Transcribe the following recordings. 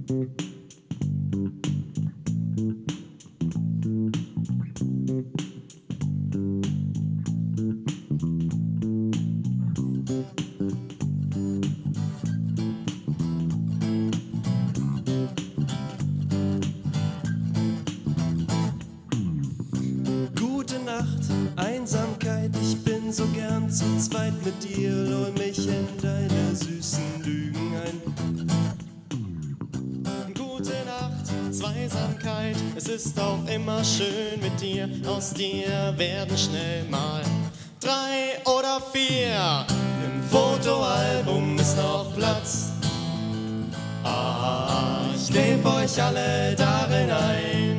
Gute Nacht, Einsamkeit, ich bin so gern zu zweit mit dir, lull mich in deine süßen Lügen ein. Gute Nacht, Zweisamkeit, es ist auch immer schön mit dir, aus dir werden schnell mal 3 oder 4. Im Fotoalbum ist noch Platz. Ich kleb euch alle darin ein.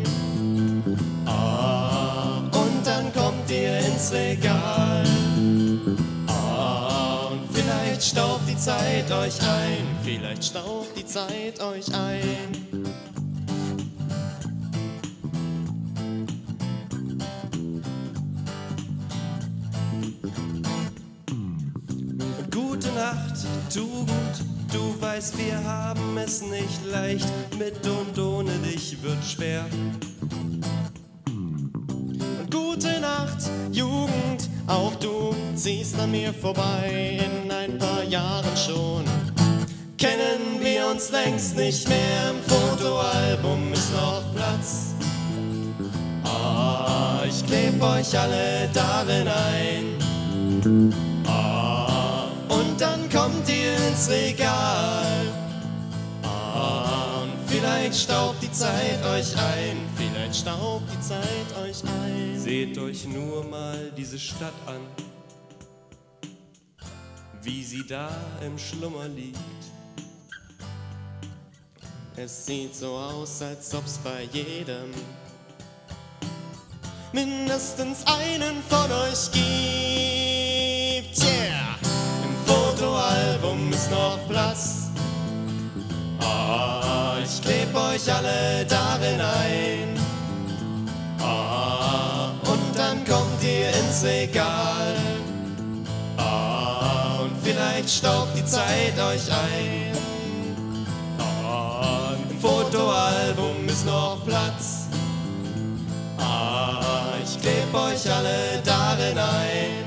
Und dann kommt ihr ins Regal. Und vielleicht staubt die Zeit euch ein. Vielleicht staubt die Zeit euch ein. Gute Nacht, Tugend, du weißt, wir haben es nicht leicht. Mit und ohne dich wird schwer. Und gute Nacht, Jugend, auch du ziehst an mir vorbei. In ein paar Jahren schon kennen wir uns längst nicht mehr. Im Fotoalbum ist noch Platz. Ich kleb euch alle darin ein. Und dann kommt ihr ins Regal. Und vielleicht staubt die Zeit euch ein. Vielleicht staubt die Zeit euch ein. Seht euch nur mal diese Stadt an, wie sie da im Schlummer liegt. Es sieht so aus, als ob's bei jedem mindestens einen von euch gibt. Yeah! Im Fotoalbum ist noch Platz. Ich kleb euch alle darin ein. Und dann kommt ihr ins Regal. Und vielleicht staubt die Zeit euch ein. Im Fotoalbum ist noch Platz. Ich kleb euch alle darin ein.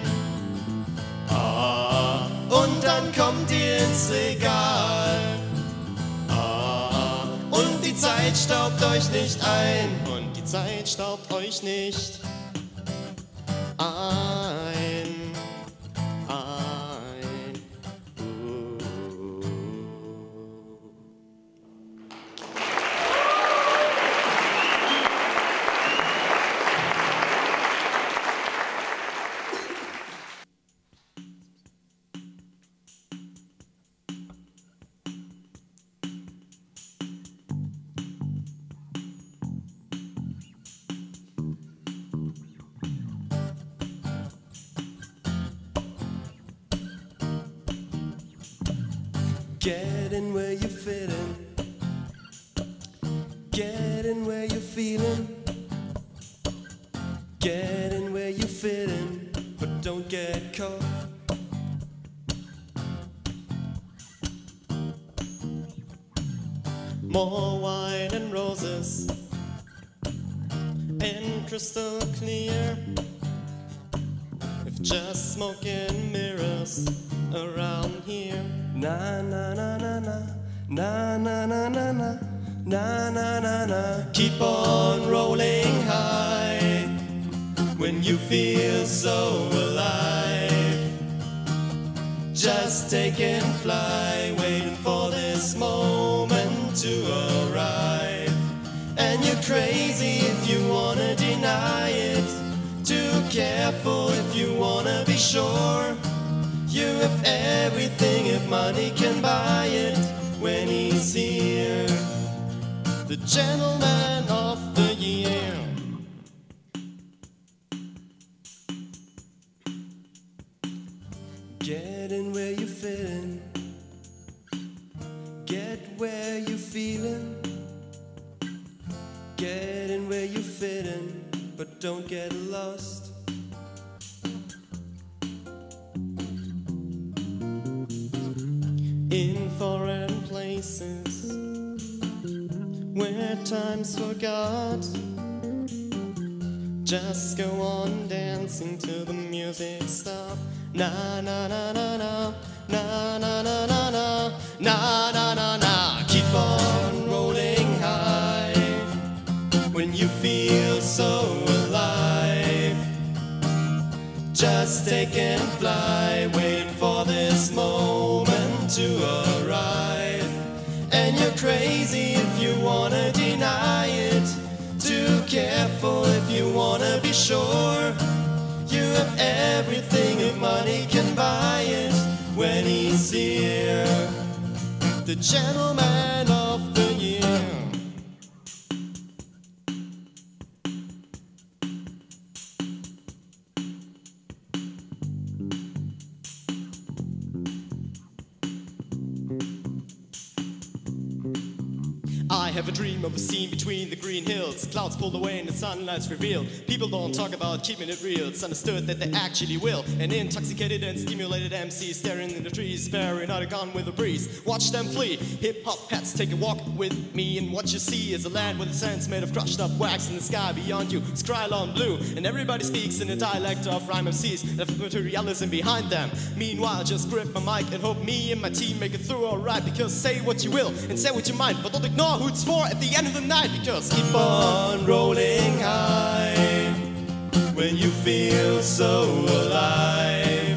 Und dann kommt ihr ins Regal. Und die Zeit staubt euch nicht ein. Und die Zeit staubt euch nicht ein. Get in where you fit in. Get in where you're feeling. Get in where you fit in, but don't get caught. More wine and roses and crystal clear. If just smoke and mirrors around here. Na na na na na na na na na na na na na na. Keep on rolling high when you feel so alive. Just take and fly, waiting for this moment to arrive. And you're crazy if you wanna deny it. Too careful if you wanna be sure. You have everything if money can buy it. When he's here, the gentleman of the year. Get in where you fit in. Get where you feeling. Get in where you fit in, but don't get lost. In foreign places, where time's forgot. Just go on dancing till the music stop. Na na na na na, na na na na na, na na na na. Keep on rolling high when you feel so alive. Just take and fly, wait for this moment to arrive. And you're crazy if you wanna deny it, too careful if you wanna be sure. You have everything if money can buy it when he's here, the gentleman of the year. I have a dream of a scene between the green hills. Clouds pulled away and the sunlight's revealed. People don't talk about keeping it real. It's understood that they actually will. An intoxicated and stimulated MC staring in the trees, sparing out a gun with a breeze. Watch them flee. Hip-hop pets, take a walk with me, and what you see is a land with the sands made of crushed up wax, and the sky beyond you is Krylon blue. And everybody speaks in a dialect of rhyme MCs, left materialism behind them. Meanwhile, just grip my mic and hope me and my team make it through alright. Because say what you will and say what you might, but don't ignore who it's for at the end of the night. Because keep on rolling high when you feel so alive.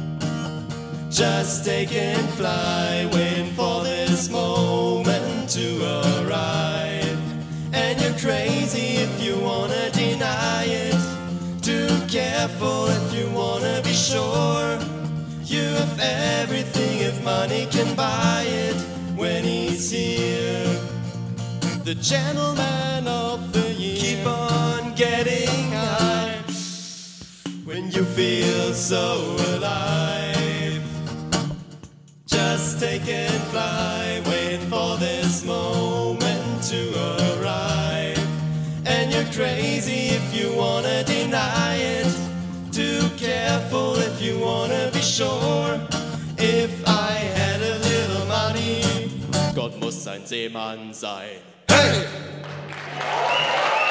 Just take and fly, waiting for this moment to arrive. And you're crazy if you wanna deny it, too careful if you wanna be sure. You have everything if money can buy it when he's here, the gentleman of the year. Keep on getting high when you feel so alive. Just take and fly, wait for this moment to arrive. And you're crazy if you wanna deny it, too careful if you wanna be sure. If I had a little money, Gott muss ein Seemann sein. Hey!